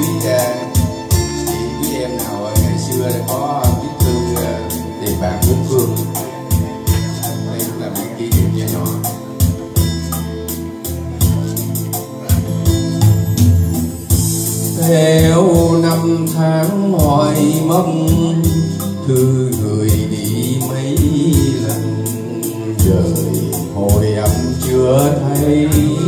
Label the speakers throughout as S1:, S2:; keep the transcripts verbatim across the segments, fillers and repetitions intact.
S1: biết chị biết em nào ngày xưa có viết thư tìm bạn bốn phương. Đây cũng là một kỷ niệm nhỏ nhỏ. Theo năm tháng hoài mong thư người đi mấy lần, đời hồi âm chưa thấy.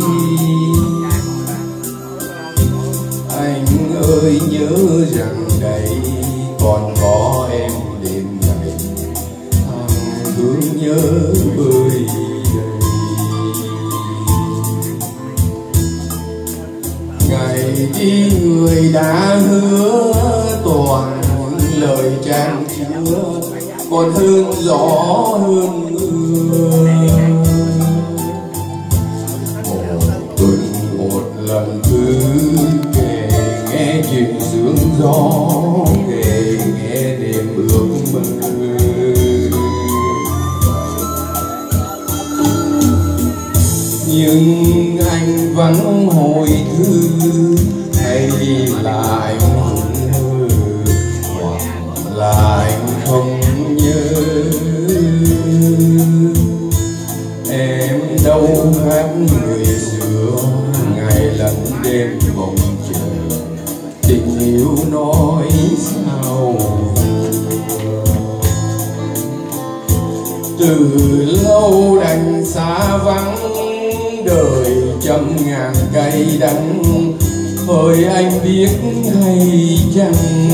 S1: Anh ơi nhớ rằng đây còn có em đêm ngày, thằng thương nhớ bơi đầy. Ngày đi người đã hứa toàn lời trang chứa, còn hơn gió hơn mưa. Một tuần một lần cứ kể nghe chuyện sương gió, kể nghe đêm ước mơ. Nhưng anh vẫn hồi thư hay là anh hư, hoặc là anh không nhớ. Em đâu khác người xưa, ngày lẫn đêm mong chờ, tình yêu nói sao. Từ lâu đành xa vắng, đời trăm ngàn cây đắng, hỡi anh biết hay chăng.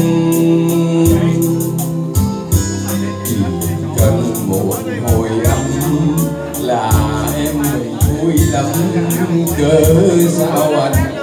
S1: Chỉ cần một hồi âm là em vui lắm, cớ sao anh